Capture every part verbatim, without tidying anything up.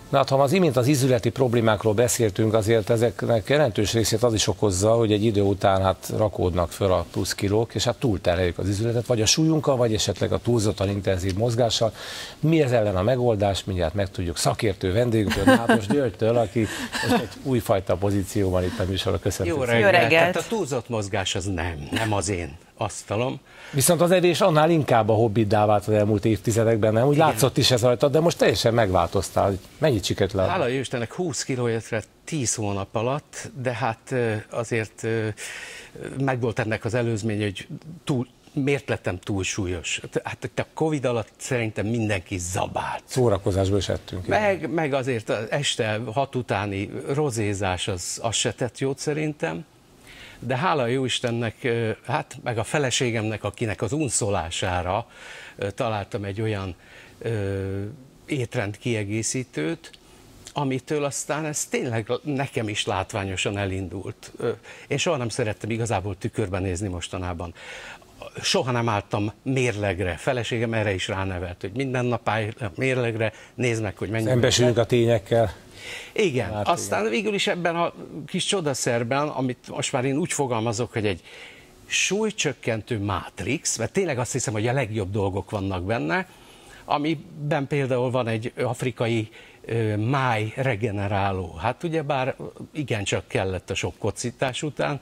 Na hát, ha az imént az ízületi problémákról beszéltünk, azért ezeknek jelentős részét az is okozza, hogy egy idő után hát rakódnak föl a plusz kilók, és hát túlterheljük az ízületet, vagy a súlyunkkal, vagy esetleg a túlzottan intenzív mozgással. Mi ez ellen a megoldás? Mindjárt megtudjuk szakértő vendégünktől, Nádas Györgytől, aki most egy újfajta pozícióban itt a műsorra. Köszönöm. Jó reggelt. Jó reggelt. Tehát a túlzott mozgás az nem, nem az én asztalom. Viszont az evés annál inkább a hobbiddá vált az elmúlt évtizedekben, nem? Úgy igen. Látszott is ez rajta, de most teljesen megváltoztál. Mennyit sikerült le? Hála jó Istennek húsz kilójöttre tíz hónap alatt, de hát azért megvolt ennek az előzmény, hogy túl, miért lettem túlsúlyos? Hát a Covid alatt szerintem mindenki zabált. Szórakozásból is ettünk. Meg, meg azért az este hat utáni rozézás az, az se tett jót szerintem. De hála jó Istennek, hát meg a feleségemnek, akinek az unszolására találtam egy olyan ö, étrend kiegészítőt, amitől aztán ez tényleg nekem is látványosan elindult. Én soha nem szerettem igazából tükörben nézni mostanában. Soha nem álltam mérlegre. Feleségem erre is ránevelt, hogy minden nap állj mérlegre, nézd meg, hogy mennyi. Szembesülünk a tényekkel. Igen, Lát, aztán igen. Végül is ebben a kis csodaszerben, amit most már én úgy fogalmazok, hogy egy súlycsökkentő mátrix, mert tényleg azt hiszem, hogy a legjobb dolgok vannak benne, amiben például van egy afrikai ö, máj regeneráló. Hát ugyebár igencsak kellett a sok kocintás után.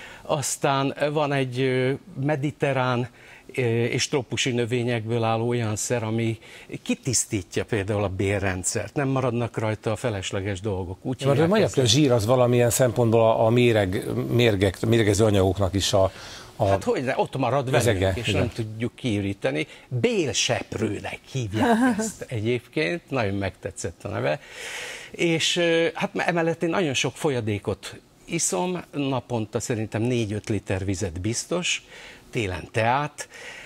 Aztán van egy ö, mediterrán és trópusi növényekből álló olyan szer, ami kitisztítja például a bélrendszert, nem maradnak rajta a felesleges dolgok. Úgy ja, mondják, hogy a zsír az valamilyen szempontból a, a méreg, mérgek, mérgező anyagoknak is a, a Hát hogy ott marad velünk, és igen. Nem tudjuk kiüríteni. Bélseprőnek hívják ezt egyébként, nagyon megtetszett a neve. És hát emellett én nagyon sok folyadékot iszom, naponta szerintem négy-öt liter vizet biztos, télen teát.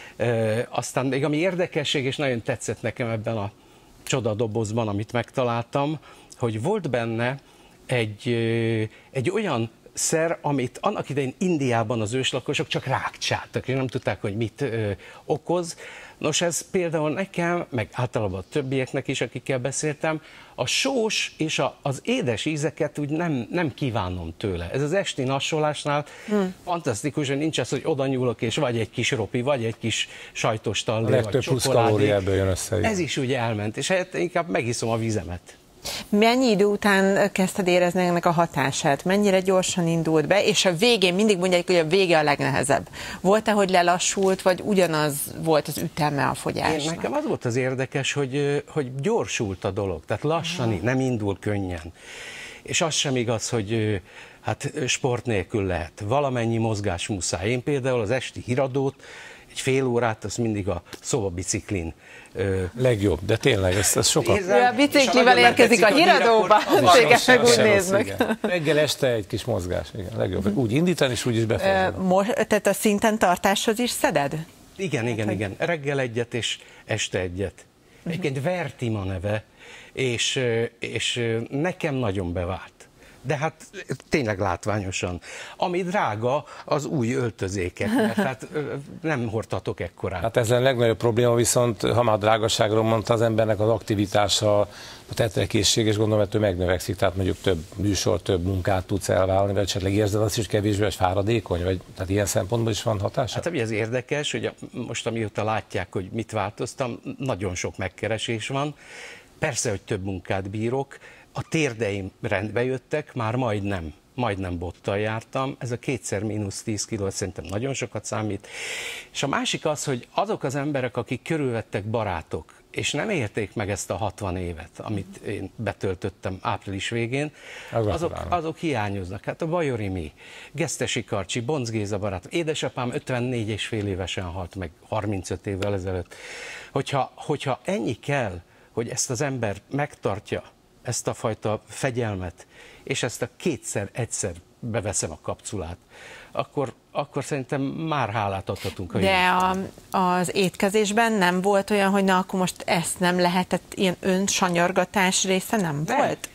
E, aztán még ami érdekesség, és nagyon tetszett nekem ebben a csodadobozban, amit megtaláltam, hogy volt benne egy, egy olyan szer, amit annak idején Indiában az őslakosok csak rákcsáltak, és nem tudták, hogy mit ö, okoz. Nos, ez például nekem, meg általában a többieknek is, akikkel beszéltem, a sós és a, az édes ízeket úgy nem, nem kívánom tőle. Ez az esti nassolásnál hmm. fantasztikus, hogy nincs az, hogy oda nyúlok, és vagy egy kis ropi, vagy egy kis sajtos talé, vagy legtöbb plusz kalória ebből jön össze. Ez is ugye elment, és hát inkább megiszom a vizemet. Mennyi idő után kezdted érezni ennek a hatását? Mennyire gyorsan indult be? És a végén mindig mondják, hogy a vége a legnehezebb. Volt-e, hogy lelassult, vagy ugyanaz volt az üteme a fogyásnak? Én, nekem az volt az érdekes, hogy, hogy gyorsult a dolog. Tehát lassan, uh-huh. nem indul könnyen. És az sem igaz, hogy hát sport nélkül lehet. Valamennyi mozgás muszáj. Én például az esti híradót, egy fél órát, azt mindig a szobabiciklin. Legjobb, de tényleg, ez, ez sokat. Ő a biciklivel érkezik a híradóba, téged meg úgy néznek. Reggel este egy kis mozgás, igen, legjobb. Úgy indítani, és úgy is befejezni. Tehát a szinten tartáshoz is szeded? Igen, igen, igen. Reggel egyet, és este egyet. Egyébként Vertima neve, és, és nekem nagyon bevált. De hát tényleg látványosan. Ami drága, az új öltözékek, mert hát nem hordhatok ekkorát. Hát ez a legnagyobb probléma, viszont ha már drágaságról mondta, az embernek az aktivitása, a tetrekészség, és gondolom, hogy megnövekszik, tehát mondjuk több műsor, több munkát tudsz elvállalni, vagy esetleg érzed azt is, hogy kevésbé vagy fáradékony, vagy tehát ilyen szempontból is van hatása? Hát ami az érdekes, hogy most amióta látják, hogy mit változtam, nagyon sok megkeresés van. Persze, hogy több munkát bírok, a térdeim rendbe jöttek, már majdnem, majdnem bottal jártam, ez a kétszer mínusz tíz kiló szerintem nagyon sokat számít. És a másik az, hogy azok az emberek, akik körülvettek barátok, és nem érték meg ezt a hatvan évet, amit én betöltöttem április végén, azok, azok hiányoznak. Hát a Bajori Mi, Gesztesi Karcsi, Bonc Géza barátom, édesapám ötvennégy és fél évesen halt meg, harmincöt évvel ezelőtt. Hogyha, hogyha ennyi kell, hogy ezt az ember megtartja, ezt a fajta fegyelmet, és ezt a kétszer-egyszer beveszem a kapszulát, akkor, akkor szerintem már hálát adhatunk a De a, az étkezésben nem volt olyan, hogy na, akkor most ezt nem lehetett, ilyen önsanyargatás része nem, nem volt?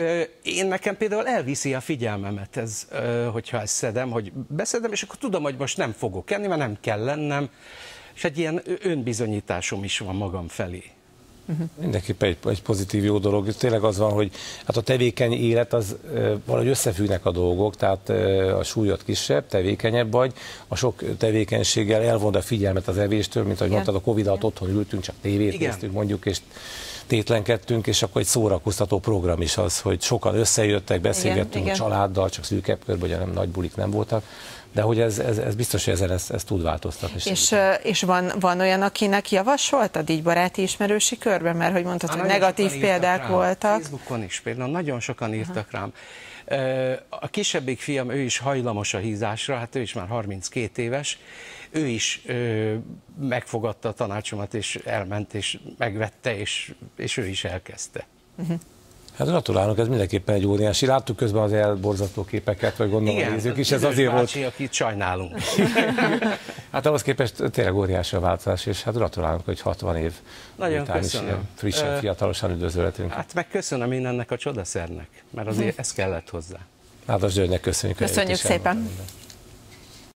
Én nekem például elviszi a figyelmemet, ez, hogyha ezt szedem, hogy beszedem, és akkor tudom, hogy most nem fogok enni, mert nem kell lennem, és egy ilyen önbizonyításom is van magam felé. Uh-huh. Mindenképpen egy, egy pozitív jó dolog. Tényleg az van, hogy hát a tevékeny élet, az valahogy összefüggnek a dolgok, tehát a súlyod kisebb, tevékenyebb vagy, a sok tevékenységgel elvond a figyelmet az evéstől, mint ahogy igen. mondtad, a Covid alatt otthon ültünk, csak tévét igen. néztünk mondjuk, és tétlenkedtünk, és akkor egy szórakoztató program is az, hogy sokan összejöttek, beszélgettünk igen, a családdal, csak szűkebb körben, ugye nem nagy bulik nem voltak, de hogy ez, ez, ez biztos, hogy ezen ezt, ezt tud változtatni. És, és van, van olyan, akinek javasoltad így baráti ismerősi körben, mert hogy mondtad, hogy negatív példák rám. voltak. Facebookon is például nagyon sokan írtak Aha. rám. A kisebbik fiam, ő is hajlamos a hízásra, hát ő is már harminckét éves, ő is ö, megfogadta a tanácsomat, és elment, és megvette, és, és ő is elkezdte. Uh-huh. Hát gratulálok, ez mindenképpen egy óriási. Láttuk közben az elborzasztó képeket, vagy gondolom igen, a nézők is, ez azért bácsi, volt. akit sajnálunk. Hát ahhoz képest tényleg óriási a változás, és hát gratulálok, hogy hatvan év nagyon után is ilyen frissen, fiatalosan üdvözölhetünk. Hát meg köszönöm én ennek a csodaszernek, mert azért hm. ez kellett hozzá. Áldás Györgynek köszönjük. Köszönjük szépen.